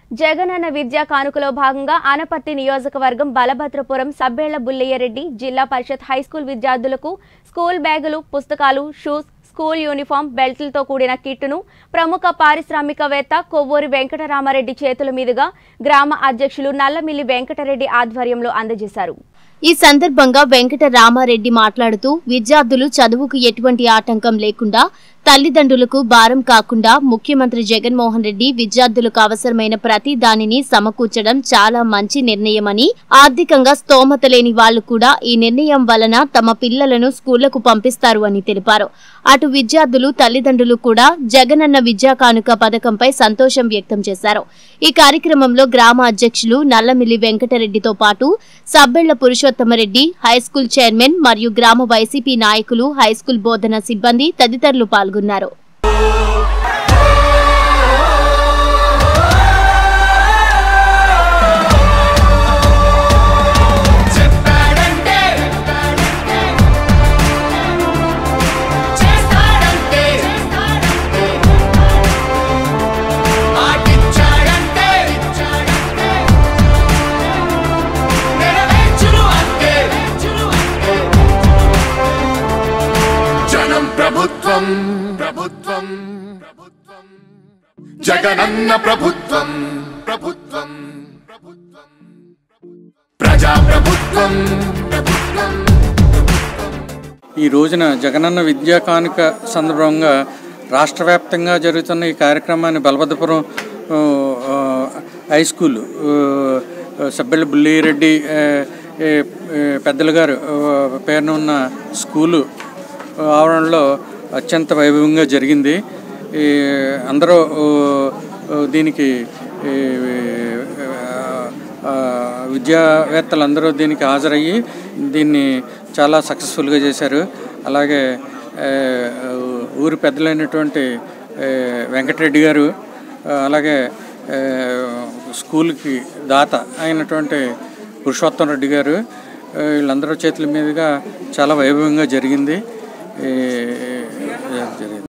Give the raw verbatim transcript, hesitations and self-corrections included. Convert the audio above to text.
జగనన విద్యా కానుకలో భాగంగా ఆనపర్తి నియోజకవర్గం బలభద్రపురం సబ్బేళ్ల బుల్లయ్యరెడ్డి జిల్లా పరిషత్ హైస్కూల్ విద్యార్థులకు స్కూల్ బ్యాగులు, పుస్తకాలు, షూస్, స్కూల్ యూనిఫామ్, బెల్ట్లతో కూడిన కిట్టును ప్రముఖ పారిశ్రామికవేత్త కొవ్వూరి వెంకటరామారెడ్డి చేతుల మీదుగా గ్రామ అధ్యక్షులు నల్లమిల్లి వెంకటరెడ్డి ఆధ్వర్యంలో అందజేశారు. ఈ సందర్భంగా వెంకటరామారెడ్డి మాట్లాడుతూ విద్యార్థులు చదువుకు ఎటువంటి ఆటంకం లేకుండా తల్లిదండ్రులకు భారం కాకుండా ముఖ్యమంత్రి జగన్మోహన్ రెడ్డి విద్యార్థులకు అవసరమైన ప్రతి దానిని సమకూర్చడం చాలా మంచి నిర్ణయమని, ఆర్థికంగా స్తోమత లేని వాళ్లు కూడా ఈ నిర్ణయం వలన తమ పిల్లలను స్కూళ్లకు పంపిస్తారు అని తెలిపారు. అటు విద్యార్థులు, తల్లిదండ్రులు కూడా జగనన్న విద్యా కానుక పథకంపై సంతోషం వ్యక్తం చేశారు. ఈ కార్యక్రమంలో గ్రామ అధ్యక్షులు నల్లమిల్లి వెంకటరెడ్డితో పాటు సబ్బెళ్ల పురుషోత్తమరెడ్డి, హైస్కూల్ చైర్మన్ మరియు గ్రామ వైసీపీ నాయకులు, హైస్కూల్ బోధన సిబ్బంది తదితరులు పాల్గొన్నారు. ప్రభుత్వం ప్రభుత్వం ప్రభుత్వం జగనన్న ప్రభుత్వం ప్రభుత్వం ప్రభుత్వం ప్రజా ప్రభుత్వం ప్రభుత్వం. ఈ రోజున జగనన్న విద్యా కానుక సందర్భంగా రాష్ట్ర వ్యాప్తంగా జరుగుతున్న ఈ కార్యక్రమాన్ని బలభద్రపురం హై స్కూల్ సబ్బెళ్ల బుల్లయ్యరెడ్డి పెద్దల గారు పేరున ఉన్న స్కూలు ఆవరణలో అత్యంత వైభవంగా జరిగింది. అందరూ దీనికి విద్యావేత్తలందరూ దీనికి హాజరయ్యి దీన్ని చాలా సక్సెస్ఫుల్గా చేశారు. అలాగే ఊరి పెద్దలైనటువంటి వెంకటరెడ్డి గారు, అలాగే స్కూల్కి దాత అయినటువంటి పురుషోత్తమ రెడ్డి గారు, వీళ్ళందరూ చేతుల మీదుగా చాలా వైభవంగా జరిగింది.